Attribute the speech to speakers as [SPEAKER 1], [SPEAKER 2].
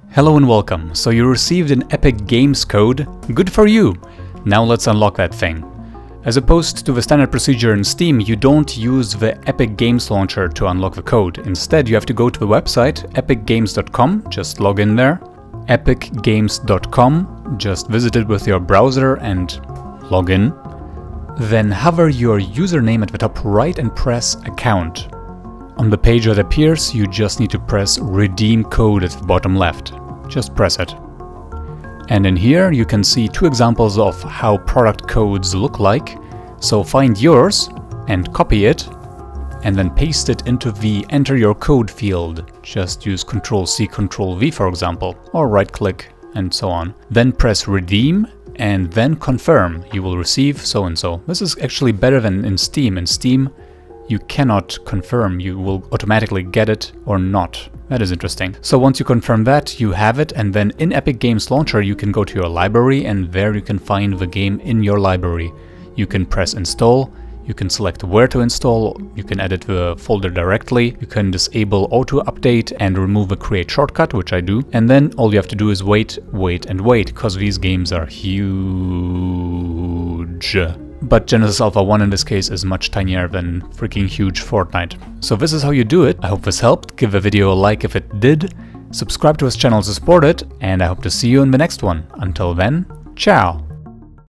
[SPEAKER 1] Hello and welcome. So you received an Epic Games code. Good for you! Now let's unlock that thing. As opposed to the standard procedure in Steam, you don't use the Epic Games Launcher to unlock the code. Instead, you have to go to the website epicgames.com, just log in there. epicgames.com, just visit it with your browser and log in. Then hover your username at the top right and press Account. On the page that appears, you just need to press Redeem Code at the bottom left. Just press it. And in here you can see two examples of how product codes look like. So find yours and copy it and then paste it into the Enter Your Code field. Just use Ctrl-C, Ctrl-V for example, or right-click and so on. Then press Redeem and then confirm. You will receive so-and-so. This is actually better than in Steam. In Steam, you cannot confirm. You will automatically get it or not. That is interesting. So once you confirm that, you have it, and then in Epic Games Launcher you can go to your library and there you can find the game in your library. You can press install, you can select where to install, you can edit the folder directly, you can disable auto update and remove the create shortcut, which I do, and then all you have to do is wait, and wait, because these games are huge. But Genesis Alpha 1 in this case is much tinier than freaking huge Fortnite. So this is how you do it. I hope this helped. Give the video a like if it did. Subscribe to his channel to support it, and I hope to see you in the next one. Until then, ciao!